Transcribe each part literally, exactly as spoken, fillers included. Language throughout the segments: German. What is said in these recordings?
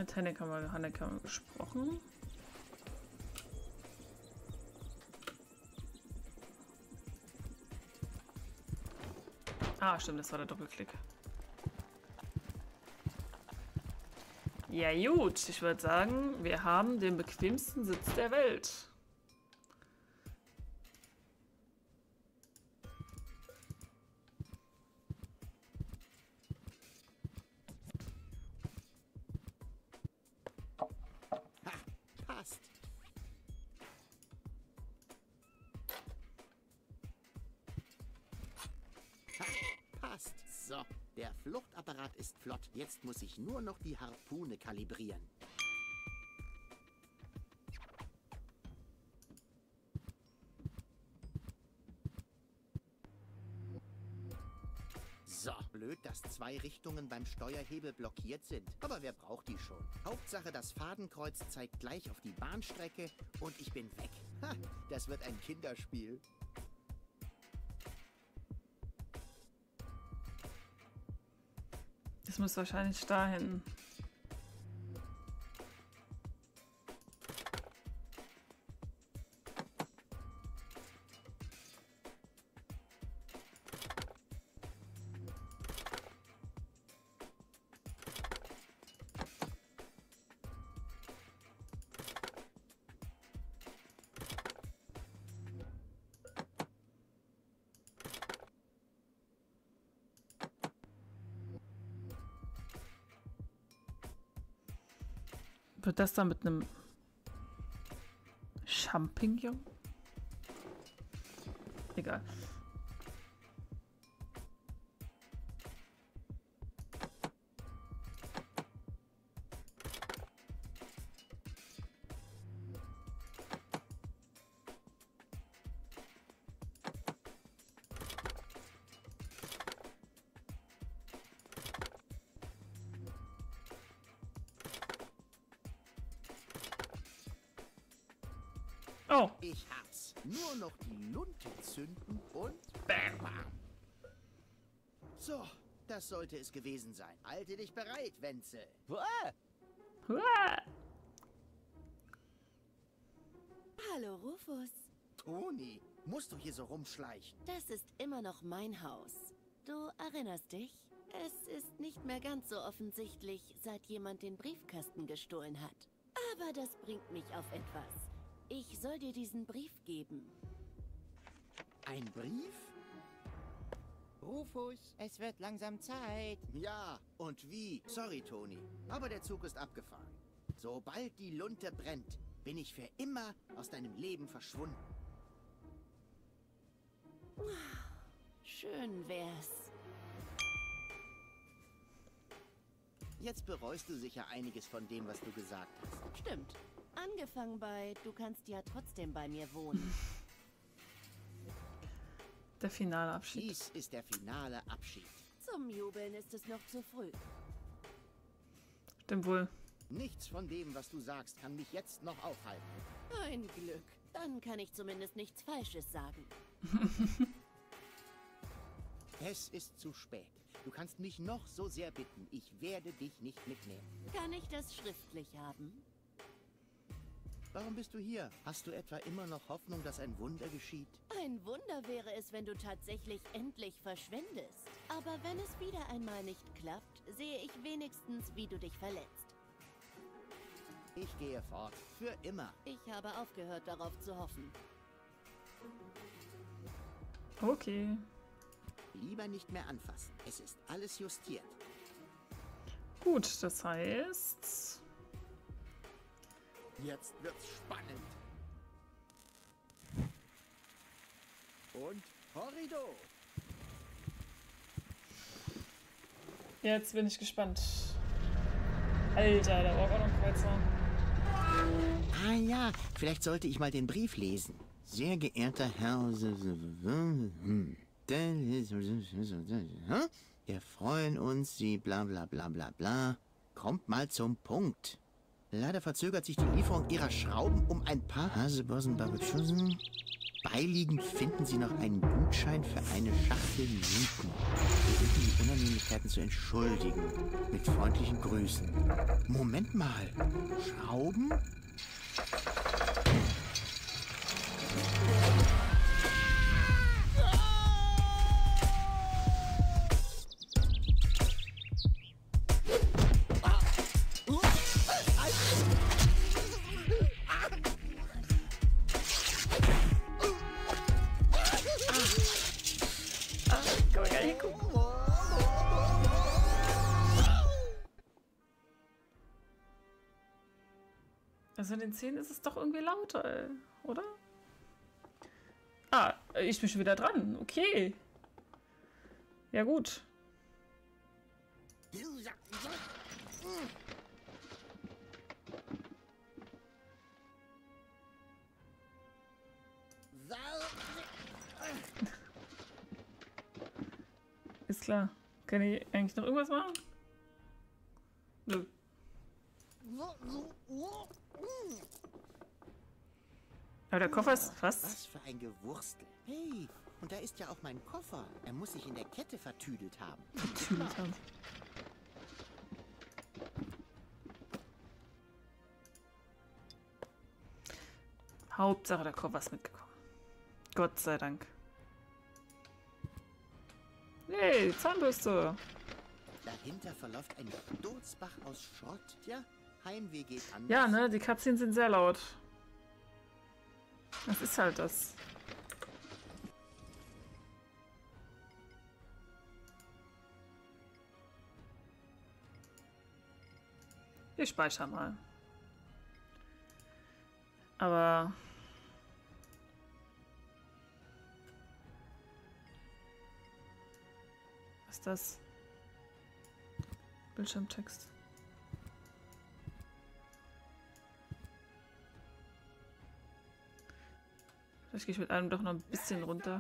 Mit Hennek haben wir, Hennek haben wir gesprochen. Ah, stimmt, das war der Doppelklick. Ja gut, ich würde sagen, wir haben den bequemsten Sitz der Welt. Ha, passt. Ha, passt. So, der Fluchtapparat ist flott. Jetzt muss ich nur noch die Harpune kalibrieren. So, blöd, dass zwei Richtungen beim Steuerhebel blockiert sind. Aber wer braucht die schon? Hauptsache, das Fadenkreuz zeigt gleich auf die Bahnstrecke und ich bin weg. Ha, das wird ein Kinderspiel. Das muss wahrscheinlich dahin. Wird das dann mit einem Champignon? Egal. Oh. Ich hab's. Nur noch die Lunte zünden und bam. So, das sollte es gewesen sein. Halte dich bereit, Wenzel. Uah. Hallo, Rufus. Toni, musst du hier so rumschleichen? Das ist immer noch mein Haus. Du erinnerst dich? Es ist nicht mehr ganz so offensichtlich, seit jemand den Briefkasten gestohlen hat. Aber das bringt mich auf etwas. Ich soll dir diesen Brief geben. Ein Brief? Rufus, es wird langsam Zeit. Ja, und wie? Sorry, Toni, aber der Zug ist abgefahren. Sobald die Lunte brennt, bin ich für immer aus deinem Leben verschwunden. Schön wär's. Jetzt bereust du sicher einiges von dem, was du gesagt hast. Stimmt. Angefangen bei, du kannst ja trotzdem bei mir wohnen. Der finale Abschied. Dies ist der finale Abschied. Zum Jubeln ist es noch zu früh. Stimmt wohl. Nichts von dem, was du sagst, kann mich jetzt noch aufhalten. Ein Glück. Dann kann ich zumindest nichts Falsches sagen. Es ist zu spät. Du kannst mich noch so sehr bitten. Ich werde dich nicht mitnehmen. Kann ich das schriftlich haben? Warum bist du hier? Hast du etwa immer noch Hoffnung, dass ein Wunder geschieht? Ein Wunder wäre es, wenn du tatsächlich endlich verschwindest. Aber wenn es wieder einmal nicht klappt, sehe ich wenigstens, wie du dich verletzt. Ich gehe fort. Für immer. Ich habe aufgehört, darauf zu hoffen. Okay. Lieber nicht mehr anfassen. Es ist alles justiert. Gut, das heißt... Jetzt wird's spannend. Und Horrido. Jetzt bin ich gespannt. Alter, da war auch noch ein Kreuzer. Ah ja, vielleicht sollte ich mal den Brief lesen. Sehr geehrter Herr... Wir freuen uns, Sie bla bla bla bla bla. Kommt mal zum Punkt. Leider verzögert sich die Lieferung Ihrer Schrauben um ein paar Hasebossen. Beiliegend finden Sie noch einen Gutschein für eine Schachtel Mieten. Wir bitten die Unannehmlichkeiten zu entschuldigen. Mit freundlichen Grüßen. Moment mal. Schrauben? Also in den Szenen ist es doch irgendwie lauter, ey, oder? Ah, ich bin schon wieder dran. Okay. Ja gut. Ist klar. Kann ich eigentlich noch irgendwas machen? Nö. Aber der Koffer ist fast... Was für ein Gewurstel. Hey, und da ist ja auch mein Koffer. Er muss sich in der Kette vertüdelt haben. Vertüdelt haben. Hauptsache der Koffer ist mitgekommen. Gott sei Dank. Hey, Zahnbürste. Dahinter verläuft ein Sturzbach aus Schrott. Tja, Heimweh geht anders. Ja, ne, die Cutscenes sind sehr laut. Das ist halt das. Ich speichere mal. Aber... Was ist das? Bildschirmtext. Vielleicht gehe ich mit einem doch noch ein bisschen runter.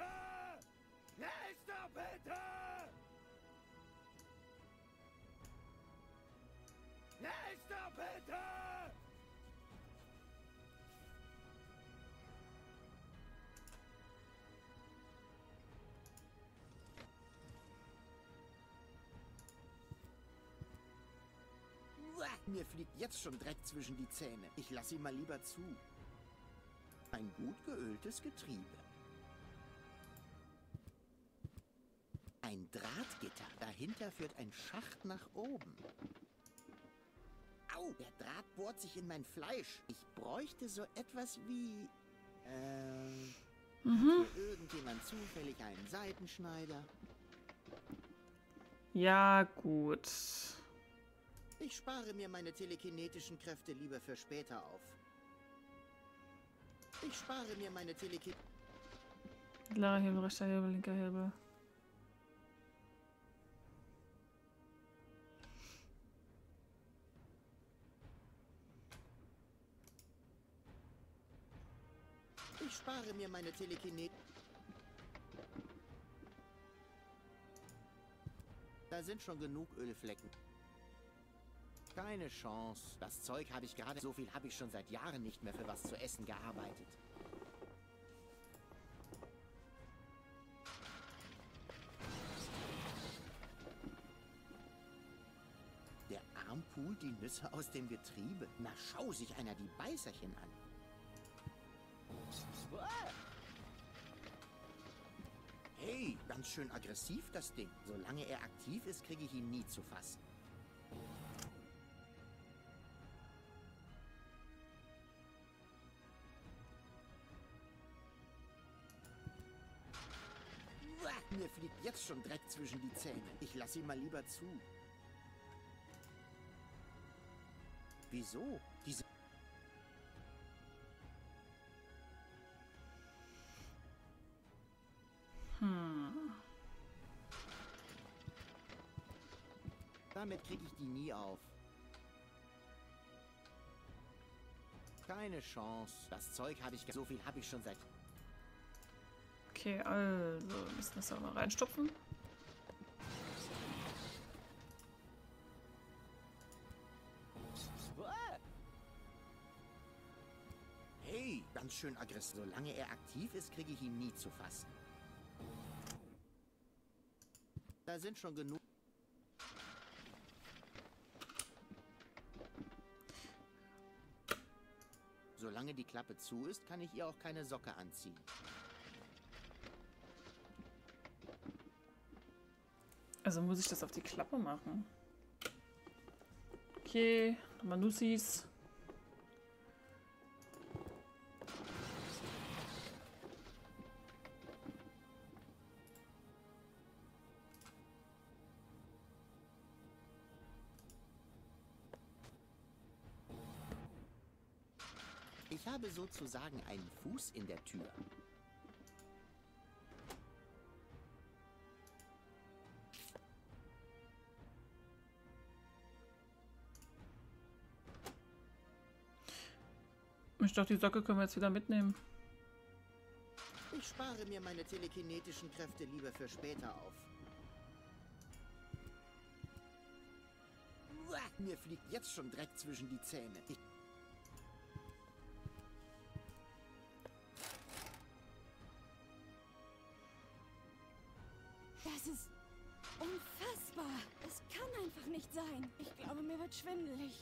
Mir fliegt jetzt schon Dreck zwischen die Zähne. Ich lasse ihn mal lieber zu. Ein gut geöltes Getriebe. Ein Drahtgitter. Dahinter führt ein Schacht nach oben. Au! Der Draht bohrt sich in mein Fleisch. Ich bräuchte so etwas wie... Äh... Mhm. Hat hier irgendjemand zufällig einen Seitenschneider? Ja, gut. Ich spare mir meine telekinetischen Kräfte lieber für später auf. Ich spare mir meine Teleki... Mittlerer Hebel, rechter Hebel, linker Hebel. Ich spare mir meine Telekinet... Da sind schon genug Ölflecken. Keine Chance. Das Zeug habe ich gerade... So viel habe ich schon seit Jahren nicht mehr für was zu essen gearbeitet. Der Arm pult die Nüsse aus dem Getriebe. Na, schau sich einer die Beißerchen an. Hey, ganz schön aggressiv das Ding. Solange er aktiv ist, kriege ich ihn nie zu fassen. Mir fliegt jetzt schon Dreck zwischen die Zähne. Ich lasse ihn mal lieber zu. Wieso? Diese... Hm. Damit kriege ich die nie auf. Keine Chance. Das Zeug habe ich... So viel habe ich schon seit... Okay, also wir müssen das auch mal reinstopfen. Hey, ganz schön aggressiv. Solange er aktiv ist, kriege ich ihn nie zu fassen. Da sind schon genug. Solange die Klappe zu ist, kann ich ihr auch keine Socke anziehen. Also muss ich das auf die Klappe machen. Okay, nochmal Nussis. Ich habe sozusagen einen Fuß in der Tür. Ich dachte, die Socke können wir jetzt wieder mitnehmen. Ich spare mir meine telekinetischen Kräfte lieber für später auf. Uah, mir fliegt jetzt schon Dreck zwischen die Zähne. Ich Das ist unfassbar. Es kann einfach nicht sein. Ich glaube, mir wird schwindelig.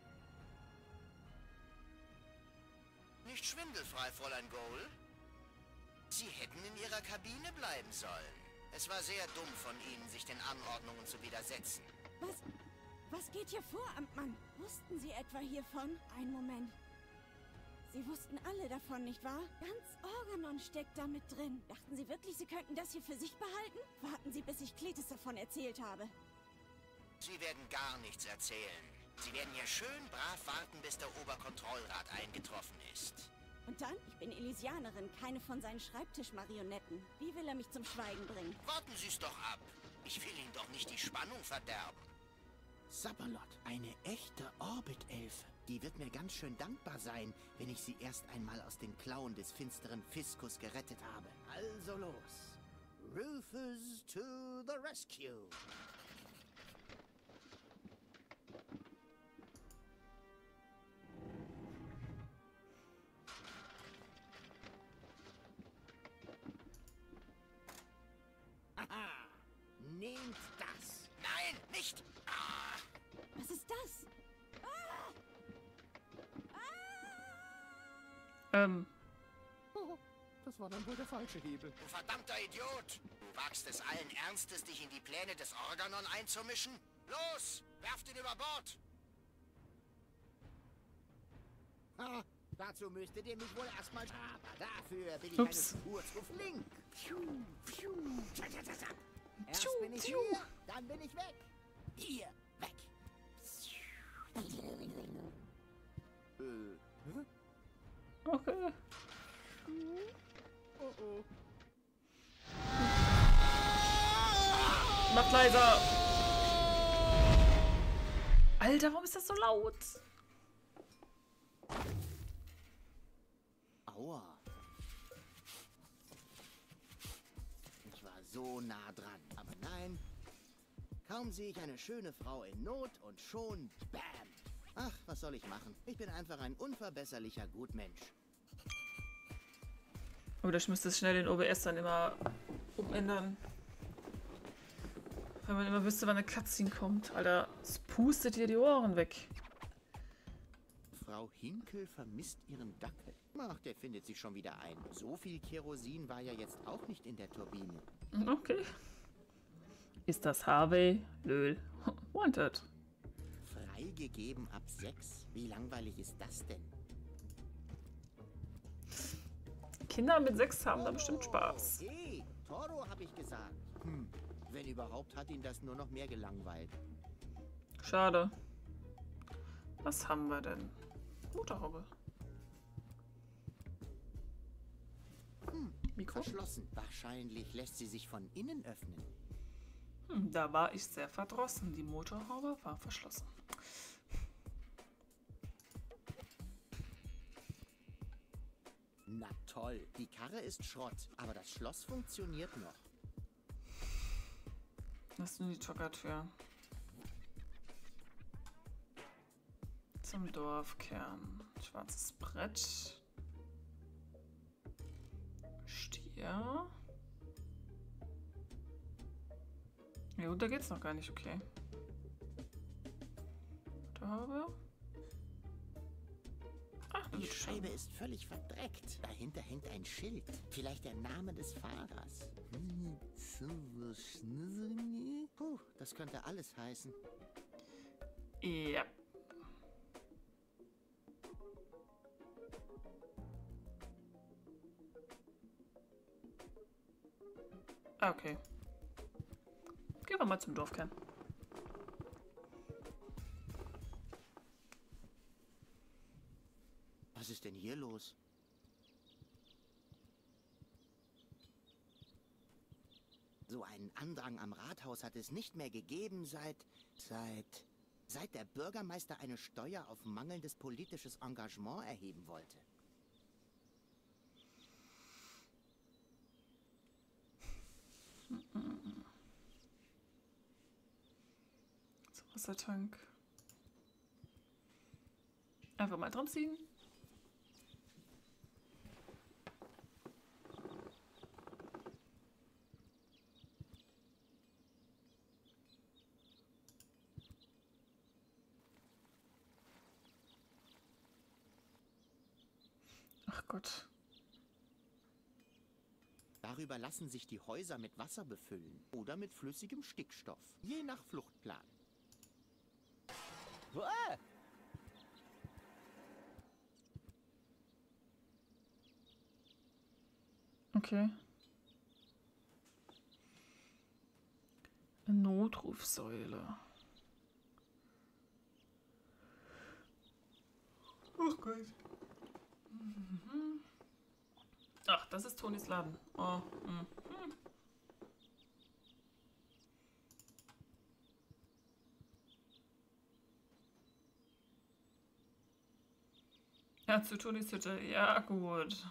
Nicht schwindelfrei, Fräulein Goal. Sie hätten in Ihrer Kabine bleiben sollen. Es war sehr dumm von Ihnen, sich den Anordnungen zu widersetzen. Was? Was geht hier vor, Amtmann? Wussten Sie etwa hiervon? Einen Moment. Sie wussten alle davon, nicht wahr? Ganz Organon steckt da mit drin. Dachten Sie wirklich, Sie könnten das hier für sich behalten? Warten Sie, bis ich Kletis davon erzählt habe. Sie werden gar nichts erzählen. Sie werden hier schön brav warten, bis der Oberkontrollrat eingetroffen ist. Und dann? Ich bin Elysianerin, keine von seinen Schreibtischmarionetten. Wie will er mich zum Schweigen bringen? Warten Sie es doch ab. Ich will Ihnen doch nicht die Spannung verderben. Sapperlot, eine echte Orbit-Elfe. Die wird mir ganz schön dankbar sein, wenn ich sie erst einmal aus den Klauen des finsteren Fiskus gerettet habe. Also los. Rufus to the rescue. Haha, nehmt das. Nein, nicht. Ah. Was ist das? Ähm. Oh, das war dann wohl der falsche Hebel. Du verdammter Idiot! Du wagst es allen Ernstes, dich in die Pläne des Organon einzumischen? Los, werft ihn über Bord! Ah, dazu müsstet ihr mich wohl erstmal... Aber dafür bin ich Ups. eine Spur zu flink. Pfiuh, pfiuh, tsa, tsa, tsa, tsa. Erst Pfiuh, bin ich pfiuh. hier, dann bin ich weg. Hier, weg. Äh, hä? Okay. Oh oh. Macht leiser. Alter, warum ist das so laut? Aua. Ich war so nah dran. Aber nein. Kaum sehe ich eine schöne Frau in Not und schon Bam. Ach, was soll ich machen? Ich bin einfach ein unverbesserlicher Gutmensch. Oder ich müsste schnell den O B S dann immer umändern. Wenn man immer wüsste, wann eine Cutscene kommt. Alter, es pustet dir die Ohren weg. Frau Hinkel vermisst ihren Dackel. Ach, der findet sich schon wieder ein. So viel Kerosin war ja jetzt auch nicht in der Turbine. Okay. Ist das Harvey? Löl. Wanted. Freigegeben ab sechs? Wie langweilig ist das denn? Kinder mit sechs haben da bestimmt Spaß. Hey, Toro, habe ich gesagt. Hm, wenn überhaupt, hat ihn das nur noch mehr gelangweilt. Schade. Was haben wir denn? Motorhaube. Hm, Mikro? verschlossen. Wahrscheinlich lässt sie sich von innen öffnen. Hm, da war ich sehr verdrossen. Die Motorhaube war verschlossen. Na toll, die Karre ist Schrott, aber das Schloss funktioniert noch. Das ist nur die Joggertür. Zum Dorfkern. Schwarzes Brett. Stier. Ja, da geht's noch gar nicht, okay. Da haben wir. Ach, das Die ist Scheibe schon. ist völlig verdreckt. Dahinter hängt ein Schild. Vielleicht der Name des Fahrers. Hm, Silver Schnitzel? Puh, das könnte alles heißen. Ja. Ah, okay. Gehen wir mal zum Dorfkern. Was ist denn hier los? So einen Andrang am Rathaus hat es nicht mehr gegeben seit... seit... seit der Bürgermeister eine Steuer auf mangelndes politisches Engagement erheben wollte. So, Wassertank. Einfach mal dran ziehen. Ach Gott. Darüber lassen sich die Häuser mit Wasser befüllen oder mit flüssigem Stickstoff, je nach Fluchtplan. Uah! Okay. Eine Notrufsäule. Oh Gott. Mhm. Ach, das ist Tonis Laden. Oh. Mhm. Ja, zu Tonis Hütte. Ja, gut.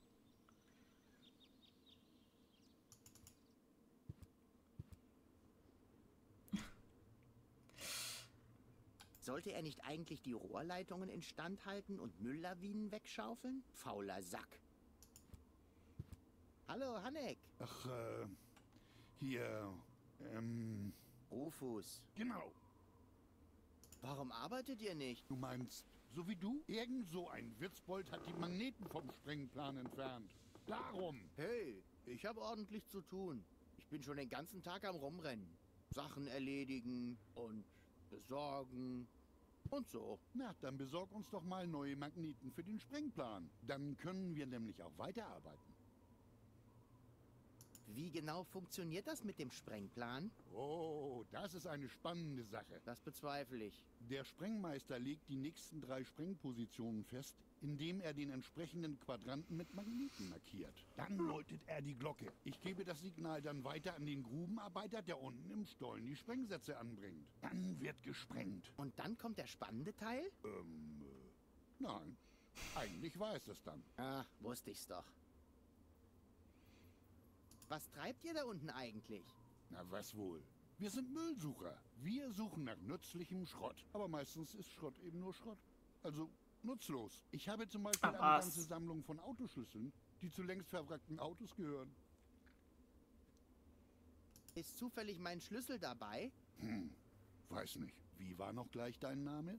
Sollte er nicht eigentlich die Rohrleitungen instand halten und Mülllawinen wegschaufeln? Fauler Sack. Hallo, Hannek. Ach, äh, hier, ähm, Rufus. genau. Warum arbeitet ihr nicht? Du meinst, so wie du? Irgend so ein Witzbold hat die Magneten vom Sprengplan entfernt. Darum. Hey, ich habe ordentlich zu tun. Ich bin schon den ganzen Tag am Rumrennen. Sachen erledigen und besorgen und so. Na, dann besorg uns doch mal neue Magneten für den Sprengplan. Dann können wir nämlich auch weiterarbeiten. Wie genau funktioniert das mit dem Sprengplan? Oh, das ist eine spannende Sache. Das bezweifle ich. Der Sprengmeister legt die nächsten drei Sprengpositionen fest, indem er den entsprechenden Quadranten mit Magneten markiert. Dann läutet er die Glocke. Ich gebe das Signal dann weiter an den Grubenarbeiter, der unten im Stollen die Sprengsätze anbringt. Dann wird gesprengt. Und dann kommt der spannende Teil? Ähm, äh, nein. Eigentlich war es das dann. Ah, wusste ich's doch. Was treibt ihr da unten eigentlich? Na, was wohl? Wir sind Müllsucher. Wir suchen nach nützlichem Schrott. Aber meistens ist Schrott eben nur Schrott. Also nutzlos. Ich habe zum Beispiel Ach, eine was? ganze Sammlung von Autoschlüsseln, die zu längst verwrackten Autos gehören. Ist zufällig mein Schlüssel dabei? Hm, weiß nicht. Wie war noch gleich dein Name?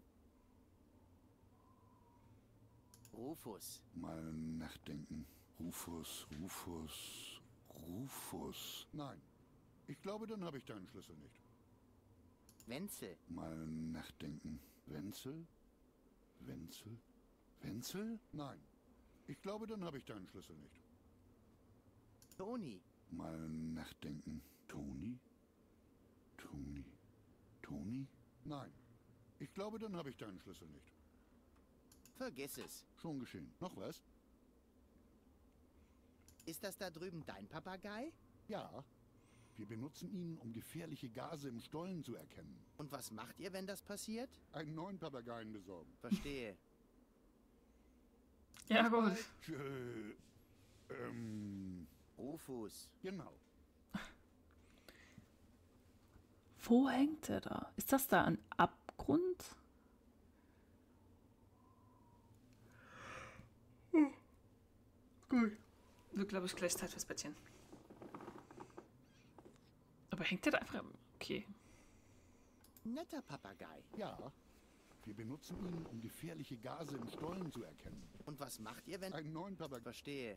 Rufus. Mal nachdenken. Rufus, Rufus, Rufus. Nein. Ich glaube, dann habe ich deinen Schlüssel nicht. Wenzel. Mal nachdenken. Wenzel? Wenzel? Wenzel? Nein. Ich glaube, dann habe ich deinen Schlüssel nicht. Toni. Mal nachdenken. Toni? Toni? Toni? Nein. Ich glaube, dann habe ich deinen Schlüssel nicht. Vergiss es. Schon geschehen. Noch was? Ist das da drüben dein Papagei? Ja. Wir benutzen ihn, um gefährliche Gase im Stollen zu erkennen. Und was macht ihr, wenn das passiert? Einen neuen Papageien besorgen. Verstehe. Ja, gut. Tschö. Ähm. Rufus. Genau. Wo hängt er da? Ist das da ein Abgrund? Hm. Gut. Wird, glaube ich, gleich Zeit fürs Bettchen. Aber hängt der da einfach... Okay. Netter Papagei. Ja. Wir benutzen ihn, um gefährliche Gase in Stollen zu erkennen. Und was macht ihr, wenn... Einen neuen Papagei. Verstehe.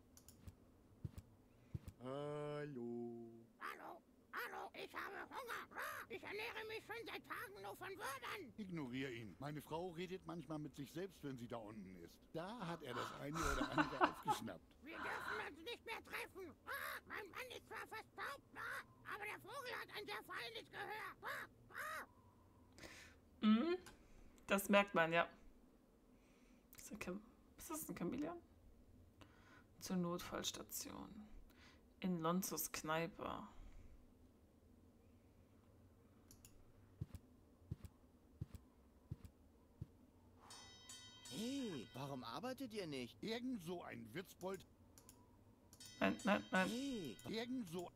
Hallo. Hallo, hallo, ich habe Hunger. Ich ernähre mich schon seit Tagen nur von Würmern. Ignoriere ihn. Meine Frau redet manchmal mit sich selbst, wenn sie da unten ist. Da hat er das eine oder andere aufgeschnappt. Wir dürfen uns nicht mehr treffen. Ah, mein Mann ist zwar verstaubt, ah, aber der Vogel hat ein sehr feines Gehör. Ah, ah. Mhm. Das merkt man, ja. Ist, ein Cham ist das ein Chamäleon? Zur Notfallstation. In Lonzos Kneipe. Hey, warum arbeitet ihr nicht? Irgend so ein Witzbold. Nein, nein, nein. Hey, Irgend so...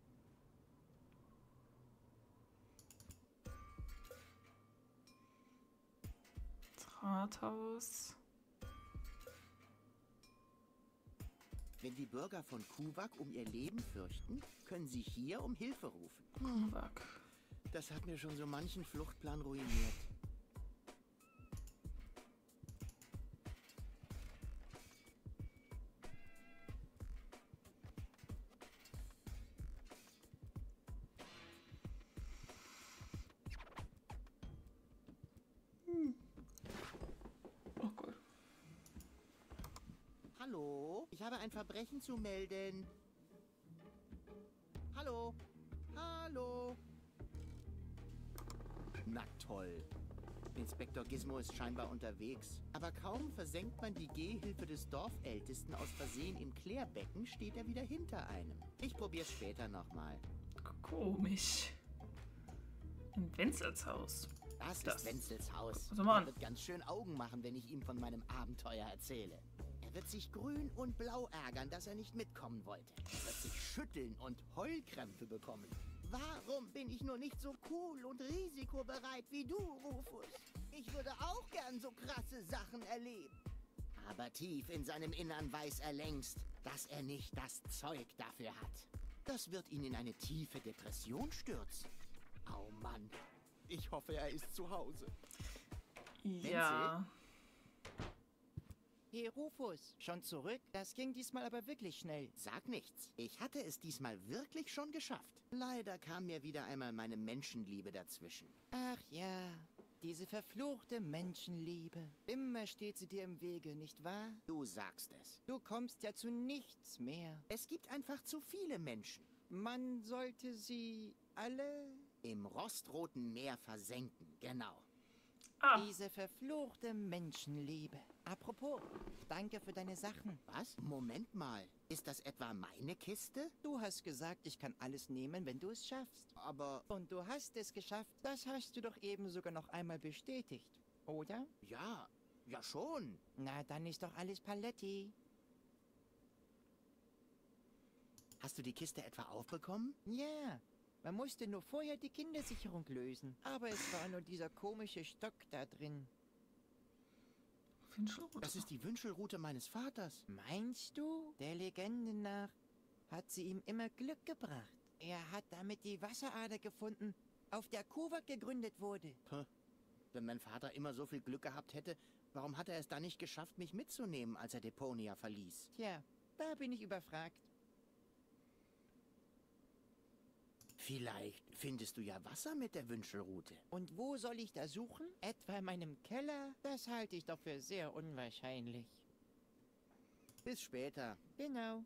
Rathaus. wenn die Bürger von Kuvak um ihr Leben fürchten, können sie hier um Hilfe rufen. Kuvak. Das hat mir schon so manchen Fluchtplan ruiniert. Oh Gott. Hallo, ich habe ein Verbrechen zu melden. Hallo, hallo. Na toll. Inspektor Gizmo ist scheinbar unterwegs. Aber kaum versenkt man die Gehhilfe des Dorfältesten aus Versehen im Klärbecken, steht er wieder hinter einem. Ich probier's später nochmal. Komisch. In Wenzels Haus. Das, Das. ist Wenzels Haus. Also Mann. Er wird ganz schön Augen machen, wenn ich ihm von meinem Abenteuer erzähle. Er wird sich grün und blau ärgern, dass er nicht mitkommen wollte. Er wird sich schütteln und Heulkrämpfe bekommen. Warum bin ich nur nicht so cool und risikobereit wie du, Rufus? Ich würde auch gern so krasse Sachen erleben. Aber tief in seinem Innern weiß er längst, dass er nicht das Zeug dafür hat. Das wird ihn in eine tiefe Depression stürzen. Oh Mann. Ich hoffe, er ist zu Hause. Ja. Hey Rufus, schon zurück? Das ging diesmal aber wirklich schnell. Sag nichts. Ich hatte es diesmal wirklich schon geschafft. Leider kam mir wieder einmal meine Menschenliebe dazwischen. Ach ja, diese verfluchte Menschenliebe. Immer steht sie dir im Wege, nicht wahr? Du sagst es. Du kommst ja zu nichts mehr. Es gibt einfach zu viele Menschen. Man sollte sie alle... Im rostroten Meer versenken, genau. Ah, Diese verfluchte Menschenliebe. Apropos, danke für deine Sachen. Was? Moment mal. Ist das etwa meine Kiste? Du hast gesagt, ich kann alles nehmen, wenn du es schaffst. Aber Und du hast es geschafft. Das hast du doch eben sogar noch einmal bestätigt, oder? ja, ja schon. Na, dann ist doch alles Paletti. Hast du die Kiste etwa aufbekommen? Ja, man musste nur vorher die Kindersicherung lösen. Aber es war nur dieser komische Stock da drin. Wünschelrute. Das ist die Wünschelrute meines Vaters. Meinst du? Der Legende nach hat sie ihm immer Glück gebracht. Er hat damit die Wasserader gefunden, auf der Kuvak gegründet wurde. Puh. Wenn mein Vater immer so viel Glück gehabt hätte, warum hat er es dann nicht geschafft, mich mitzunehmen, als er Deponia verließ? Tja, da bin ich überfragt. Vielleicht findest du ja Wasser mit der Wünschelrute. Und wo soll ich da suchen? Etwa in meinem Keller? Das halte ich doch für sehr unwahrscheinlich. Bis später. Genau.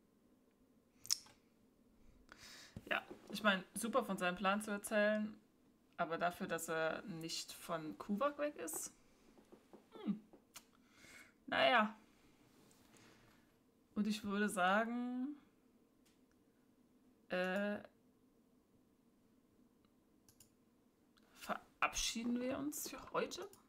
Ja, ich meine, super von seinem Plan zu erzählen, aber dafür, dass er nicht von Kuvak weg ist. Hm. Naja. Und ich würde sagen, äh, verabschieden wir uns für heute.